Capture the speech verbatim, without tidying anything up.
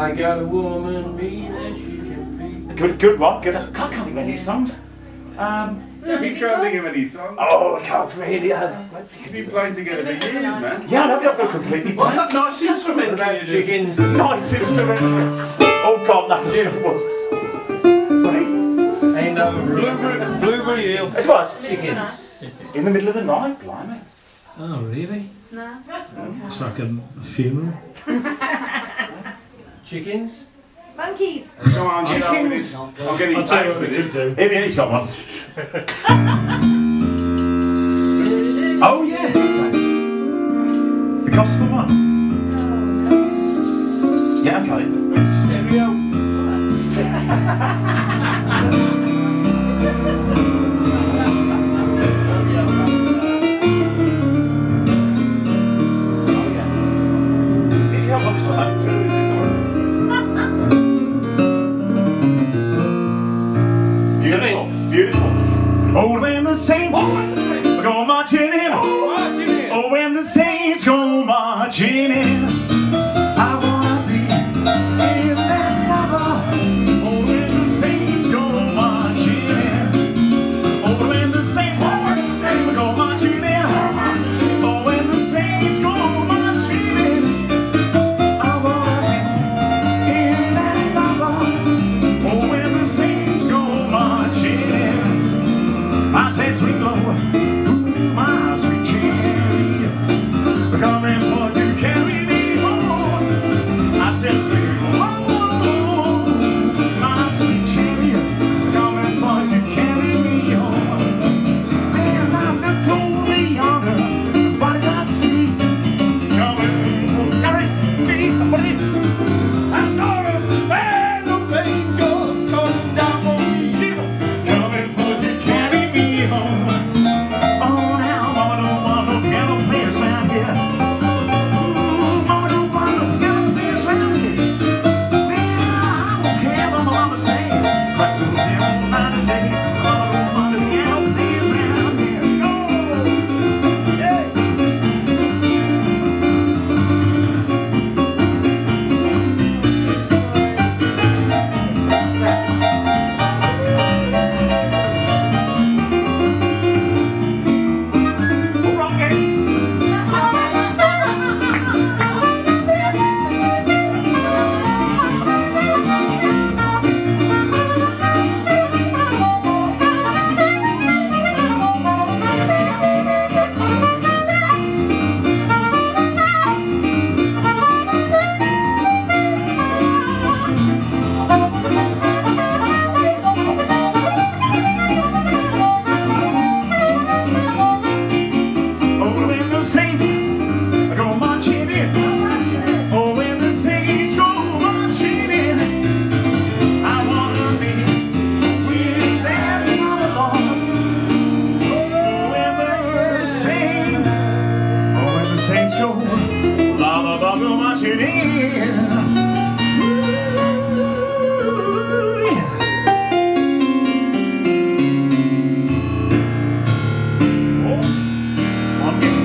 I got a woman, be that she can be. Good, good one. Good. I can't think of any songs. Um, You can't think of any songs. oh, I can't really. Uh, You've been playing together for years, man. yeah, no, I've got completely What's blank. that nice instrument about chickens? Nice instrument. Oh God, that's beautiful. Wait, Ain't no Blueberry, blueberry eel. it was chicken. in the middle of the night, blimey. Oh, really? No. It's like a, a funeral. Chickens? Monkeys. Come on, get on with Chickens. this. I'm getting I'll tell you paid what for we could this. do. Here, here, he's got one. Oh yeah. The gospel one. Yeah, okay. Stereo. Did you have one this one? Beautiful, beautiful. Oh, when the saints go marching in. Oh, when the saints go marching in. I wanna be in that number. Oh, when the saints go marching in. Oh, when the saints go marching in. Oh, when the saints go marching in. I wanna be in that number. Oh, when the saints go marching in. I said, sweet Lord, ooh, my sweet chariot, coming for to carry me home. I said, sweet Lord, my sweet chariot, coming for to carry me home. Man, I looked over yonder, what did I see? Coming for to carry me home. I saw the band of angels coming down on me, coming for to carry me home. Oh, now, mama don't want no piano players round here. Ooh, mama don't want no piano players round here. Man, I don't care what my mama say. Right to the piano night and day. Mama don't want no piano players round here. Oh, yeah. Wrong games. Oh, when the saints go marching in. Oh, when the saints go marching in. I wanna be with them, Mama Lord. Oh, when the saints, oh, when the saints go, Mama, Mama, go marching in. Ooh, yeah. Oh, one game.